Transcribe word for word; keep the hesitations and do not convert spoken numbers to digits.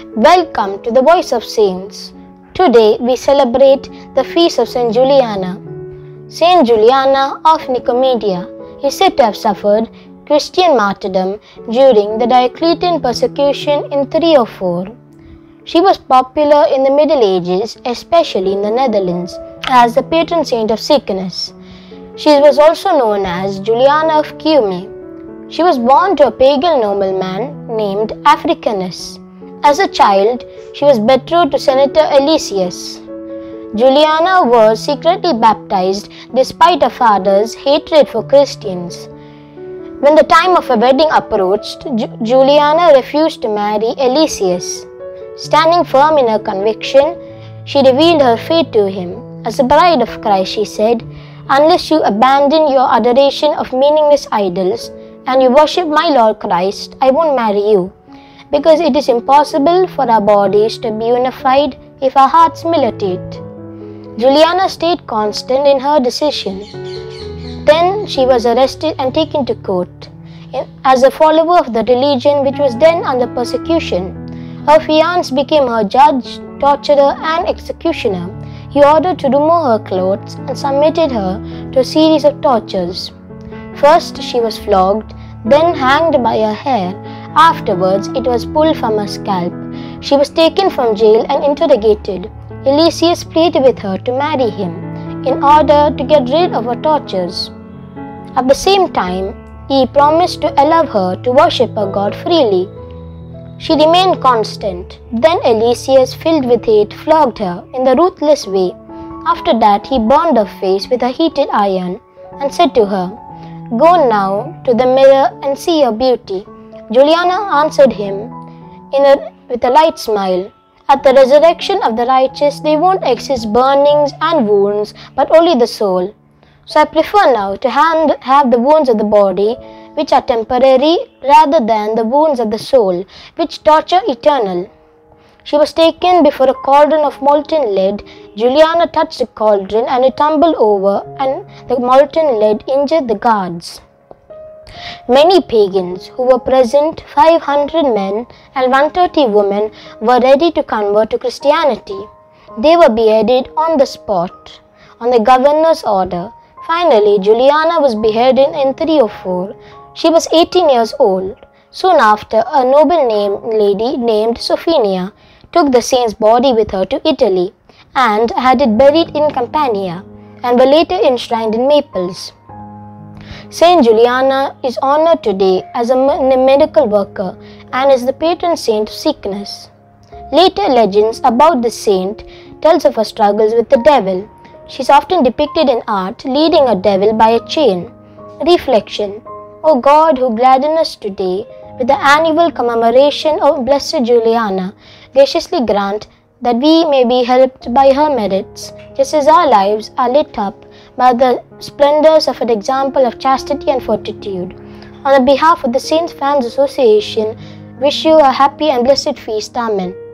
Welcome to the Voice of Saints. Today we celebrate the feast of Saint Juliana. Saint Juliana of Nicomedia is said to have suffered Christian martyrdom during the Diocletian persecution in three oh four. She was popular in the Middle Ages, especially in the Netherlands, as the patron saint of sickness. She was also known as Juliana of Cumae. She was born to a pagan nobleman named Africanus. As a child, she was betrothed to Senator Eliseus. Juliana was secretly baptized despite her father's hatred for Christians. When the time of her wedding approached, Ju- Juliana refused to marry Eliseus. Standing firm in her conviction, she revealed her faith to him. As a bride of Christ, she said, "Unless you abandon your adoration of meaningless idols and you worship my Lord Christ, I won't marry you, because it is impossible for our bodies to be unified if our hearts militate." Juliana stayed constant in her decision. Then she was arrested and taken to court. As a follower of the religion which was then under persecution, her fiancé became her judge, torturer, and executioner. He ordered to remove her clothes and submitted her to a series of tortures. First she was flogged, then hanged by her hair. Afterwards it was pulled from her scalp. She was taken from jail and interrogated. Eliseus pleaded with her to marry him in order to get rid of her tortures. At the same time, he promised to allow her to worship her God freely. She remained constant. Then Eliseus, filled with hate, flogged her in the ruthless way. After that, he burned her face with a heated iron and said to her, "Go now to the mirror and see your beauty." Juliana answered him in a, with a light smile, "At the resurrection of the righteous, there won't exist burnings and wounds, but only the soul. So I prefer now to hand, have the wounds of the body, which are temporary, rather than the wounds of the soul, which torture eternal." She was taken before a cauldron of molten lead. Juliana touched the cauldron and it tumbled over, and the molten lead injured the guards. Many pagans who were present, five hundred men and one hundred thirty women, were ready to convert to Christianity. They were beheaded on the spot, on the governor's order. Finally, Juliana was beheaded in three oh four. She was eighteen years old. Soon after, a noble named lady named Sophia took the saint's body with her to Italy and had it buried in Campania, and were later enshrined in Naples. Saint Juliana is honored today as a miracle worker and is the patron saint of sickness. Later legends about the saint tells of her struggles with the devil. She is often depicted in art leading a devil by a chain. Reflection: O God, who gladden us today with the annual commemoration of Blessed Juliana, graciously grant that we may be helped by her merits, just as our lives are lit up by the splendors of an example of chastity and fortitude. On the behalf of the Saints Fans Association, wish you a happy and blessed feast. Amen.